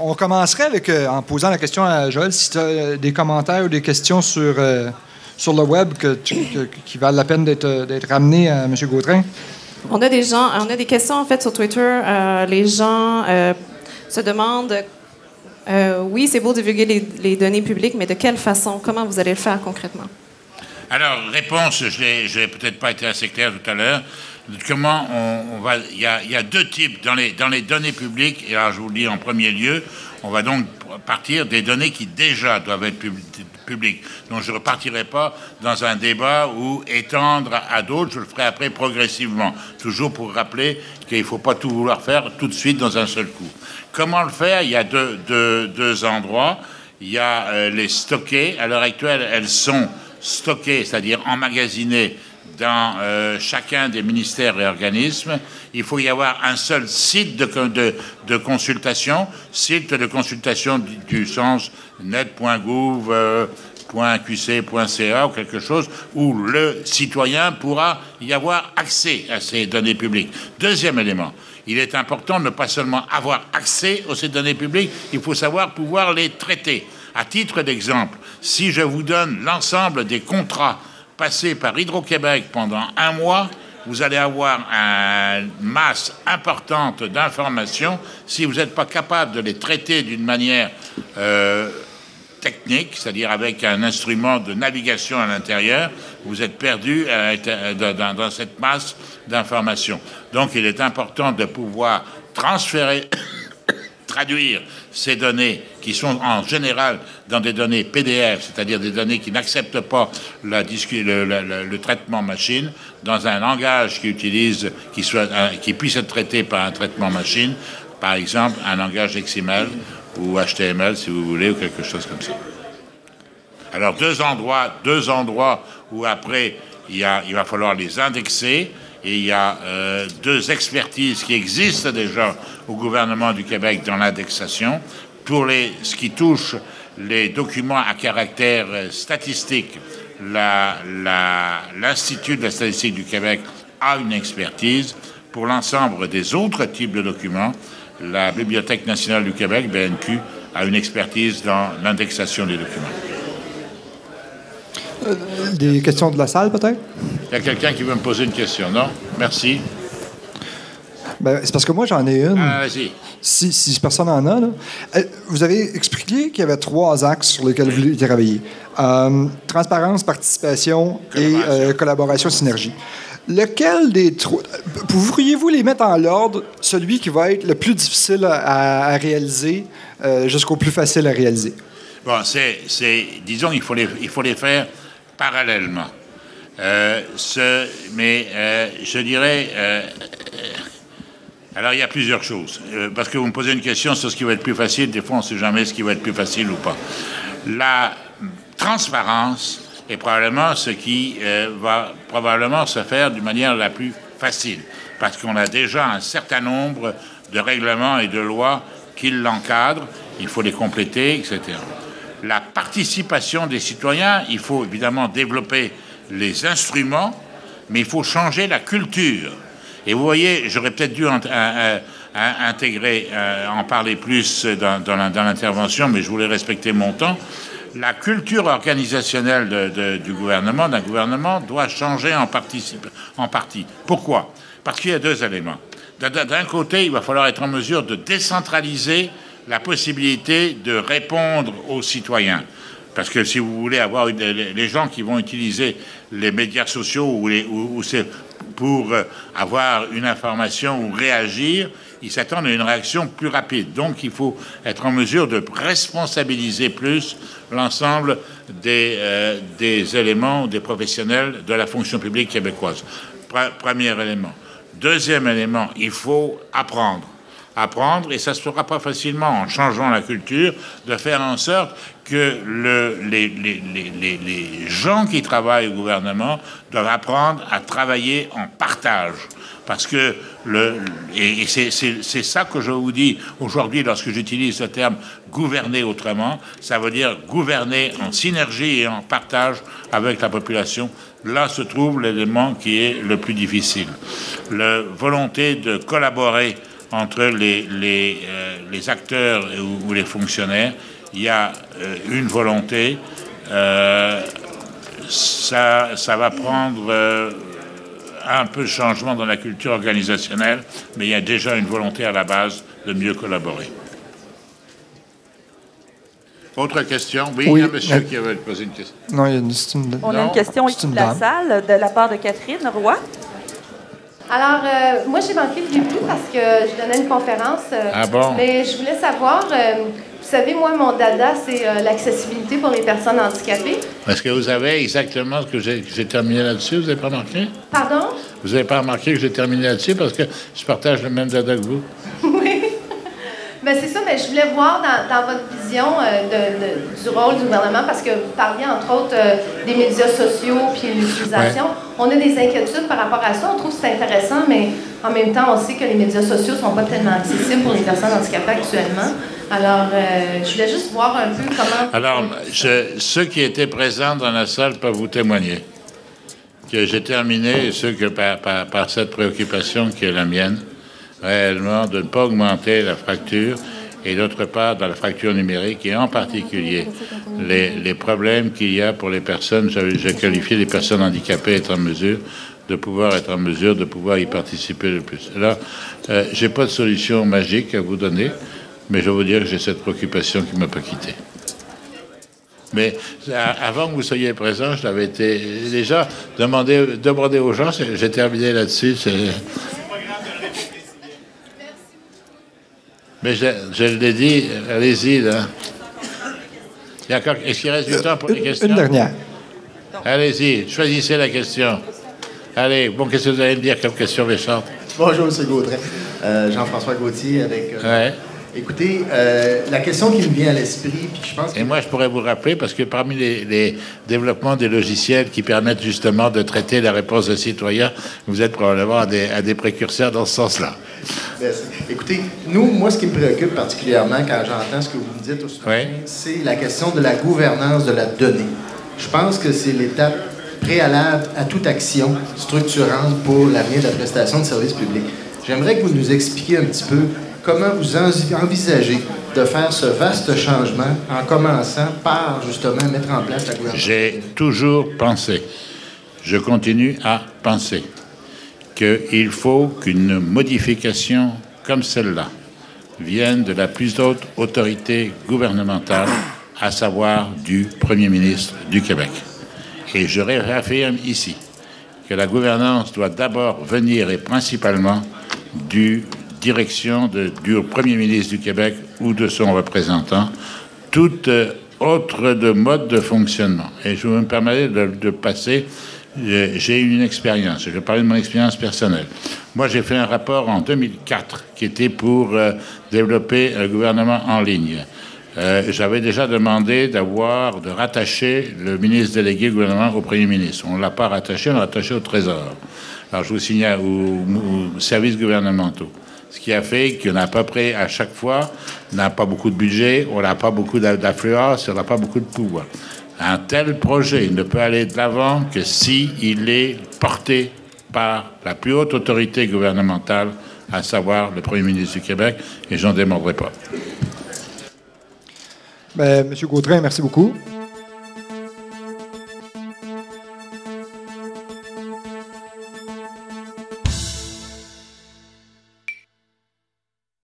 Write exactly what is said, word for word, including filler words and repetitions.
on commencerait avec, euh, en posant la question à Joël, si tu as euh, des commentaires ou des questions sur, euh, sur le web que tu, que, qui valent la peine d'être, d'être ramenées à M. Gautrin. On a des gens, on a des questions en fait sur Twitter. Euh, les gens euh, se demandent, euh, oui, c'est beau de divulguer les, les données publiques, mais de quelle façon? Comment vous allez le faire concrètement? Alors, réponse, je n'ai peut-être pas été assez clair tout à l'heure. Comment on, on va... Il y a, il y a deux types dans les, dans les données publiques, et alors je vous le dis en premier lieu, on va donc partir des données qui déjà doivent être pub, publiques. Donc je ne repartirai pas dans un débat ou étendre à d'autres, je le ferai après progressivement. Toujours pour rappeler qu'il ne faut pas tout vouloir faire tout de suite dans un seul coup. Comment le faire? Il y a deux, deux, deux endroits. Il y a euh, les stocker. À l'heure actuelle, elles sont stockées, c'est-à-dire emmagasinées dans euh, chacun des ministères et organismes. Il faut y avoir un seul site de, de, de consultation, site de consultation du, du sens net point gouv point q c point c a ou quelque chose où le citoyen pourra y avoir accès à ces données publiques. Deuxième élément, il est important de ne pas seulement avoir accès à ces données publiques, il faut savoir pouvoir les traiter. À titre d'exemple, si je vous donne l'ensemble des contrats passés par Hydro-Québec pendant un mois, vous allez avoir une masse importante d'informations. Si vous n'êtes pas capable de les traiter d'une manière euh, technique, c'est-à-dire avec un instrument de navigation à l'intérieur, vous êtes perdu euh, dans, dans cette masse d'informations. Donc il est important de pouvoir transférer, traduire ces données qui sont en général dans des données P D F, c'est-à-dire des données qui n'acceptent pas la, le, le, le traitement machine, dans un langage qui utilise, qui, soit, qui puisse être traité par un traitement machine, par exemple un langage X M L ou H T M L si vous voulez, ou quelque chose comme ça. Alors deux endroits, deux endroits où après il, y a, il va falloir les indexer. Et il y a euh, deux expertises qui existent déjà au gouvernement du Québec dans l'indexation. Pour les, ce qui touche les documents à caractère statistique, la, la, l'Institut de la statistique du Québec a une expertise. Pour l'ensemble des autres types de documents, la Bibliothèque nationale du Québec, B N Q, a une expertise dans l'indexation des documents. Euh, des questions de la salle, peut-être? Il y a quelqu'un qui veut me poser une question, non? Merci. Ben, c'est parce que moi, j'en ai une. Ah, vas-y. Si, si personne en a, là. Vous avez expliqué qu'il y avait trois axes sur lesquels vous vouliez travailler. Euh, transparence, participation et euh, collaboration, synergie. Lequel des trois... Pourriez-vous les mettre en l'ordre, celui qui va être le plus difficile à, à réaliser euh, jusqu'au plus facile à réaliser? Bon, c'est... c'est disons, il faut les, il faut les faire parallèlement. Euh, ce, mais euh, je dirais... Euh, alors, il y a plusieurs choses. Euh, parce que vous me posez une question sur ce qui va être plus facile. Des fois, on ne sait jamais ce qui va être plus facile ou pas. La transparence est probablement ce qui euh, va probablement se faire d'une manière la plus facile. Parce qu'on a déjà un certain nombre de règlements et de lois qui l'encadrent. Il faut les compléter, et cetera. La participation des citoyens, il faut évidemment développer les instruments, mais il faut changer la culture. Et vous voyez, j'aurais peut-être dû en, euh, euh, intégrer, euh, en parler plus dans, dans l'intervention, mais je voulais respecter mon temps. La culture organisationnelle de, de, du gouvernement, d'un gouvernement, doit changer en, en partie. Pourquoi? Parce qu'il y a deux éléments. D'un côté, il va falloir être en mesure de décentraliser la possibilité de répondre aux citoyens. Parce que si vous voulez avoir une, les gens qui vont utiliser les médias sociaux ou, les, ou, ou c'est pour avoir une information ou réagir, ils s'attendent à une réaction plus rapide. Donc, il faut être en mesure de responsabiliser plus l'ensemble des, euh, des éléments, des professionnels de la fonction publique québécoise. Pre- premier élément. Deuxième élément, il faut apprendre. Apprendre, et ça ne se fera pas facilement en changeant la culture, de faire en sorte que le, les, les, les, les gens qui travaillent au gouvernement doivent apprendre à travailler en partage. Parce que, le, et c'est, c'est, c'est ça que je vous dis aujourd'hui lorsque j'utilise le terme « gouverner autrement », ça veut dire gouverner en synergie et en partage avec la population. Là se trouve l'élément qui est le plus difficile. La volonté de collaborer entre les, les, euh, les acteurs ou, ou les fonctionnaires. Il y a euh, une volonté. Euh, ça, ça va prendre euh, un peu de changement dans la culture organisationnelle, mais il y a déjà une volonté à la base de mieux collaborer. Autre question? Oui, oui, il y a un monsieur euh, qui avait posé une question. Non, il y a une, une, On a une question ici de la salle, de la part de Catherine Roy. Alors, euh, moi, j'ai manqué le début parce que je donnais une conférence. Euh, ah bon? Mais je voulais savoir, euh, vous savez, moi, mon dada, c'est euh, l'accessibilité pour les personnes handicapées. Est-ce que vous avez exactement ce que j'ai terminé là-dessus? Vous n'avez pas remarqué? Pardon? Vous n'avez pas remarqué que j'ai terminé là-dessus parce que je partage le même dada que vous? Oui. Ben c'est ça, mais je voulais voir dans, dans votre vision euh, de, de, du rôle du gouvernement, parce que vous parliez entre autres euh, des médias sociaux puis l'utilisation. Ouais. On a des inquiétudes par rapport à ça. On trouve que c'est intéressant, mais en même temps, on sait que les médias sociaux ne sont pas tellement accessibles pour les personnes handicapées actuellement. Alors, euh, je voulais juste voir un peu comment... Alors, je, ceux qui étaient présents dans la salle peuvent vous témoigner que j'ai terminé, ceux que par, par, par cette préoccupation qui est la mienne, réellement de ne pas augmenter la fracture et d'autre part dans la fracture numérique et en particulier les, les problèmes qu'il y a pour les personnes, j'ai qualifié les personnes handicapées être en mesure de pouvoir être en mesure de pouvoir y participer le plus. Alors, euh, j'ai pas de solution magique à vous donner, mais je vais vous dire que j'ai cette préoccupation qui ne m'a pas quitté. Mais avant que vous soyez présent, je l'avais été déjà demandé, demandé aux gens, j'ai terminé là-dessus. Mais je, je l'ai dit, allez-y, là. Est-ce qu'il reste du temps pour les questions? Une dernière. Allez-y, choisissez la question. Allez, bon, qu'est-ce que vous allez me dire comme question méchante? Bonjour, M. Gaudret. Euh, Jean-François Gauthier avec... Euh, ouais. Écoutez, euh, la question qui me vient à l'esprit, puis je pense que... Et moi, je pourrais vous rappeler, parce que parmi les, les développements des logiciels qui permettent justement de traiter la réponse des citoyens, vous êtes probablement à des, à des précurseurs dans ce sens-là. Écoutez, nous, moi, ce qui me préoccupe particulièrement quand j'entends ce que vous me dites au soutien, oui. c'est la question de la gouvernance de la donnée. Je pense que c'est l'étape préalable à toute action structurante pour l'avenir de la prestation de services publics. J'aimerais que vous nous expliquiez un petit peu comment vous envisagez de faire ce vaste changement en commençant par, justement, mettre en place la gouvernance? J'ai toujours pensé, je continue à penser, qu'il faut qu'une modification comme celle-là vienne de la plus haute autorité gouvernementale, à savoir du Premier ministre du Québec. Et je réaffirme ici que la gouvernance doit d'abord venir, et principalement, du direction de, du Premier ministre du Québec ou de son représentant, toute autre de mode de fonctionnement. Et je me permets de, de passer, j'ai eu une expérience, je vais parler de mon expérience personnelle. Moi, j'ai fait un rapport en deux mille quatre qui était pour euh, développer un gouvernement en ligne. Euh, J'avais déjà demandé d'avoir, de rattacher le ministre délégué du gouvernement au Premier ministre. On ne l'a pas rattaché, on l'a rattaché au Trésor. Alors, je vous signale, aux, aux services gouvernementaux. Ce qui a fait qu'on a à peu près, à chaque fois, on n'a pas beaucoup de budget, on n'a pas beaucoup d'affluence, on n'a pas beaucoup de pouvoir. Un tel projet ne peut aller de l'avant que s'il est porté par la plus haute autorité gouvernementale, à savoir le Premier ministre du Québec, et j'en démordrai pas. Bien, M. Gaudrin, merci beaucoup.